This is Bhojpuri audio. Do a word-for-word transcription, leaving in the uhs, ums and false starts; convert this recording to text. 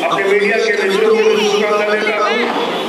अपने मीडिया के मित्रों को भी शुभकामनाएं देता हूँ।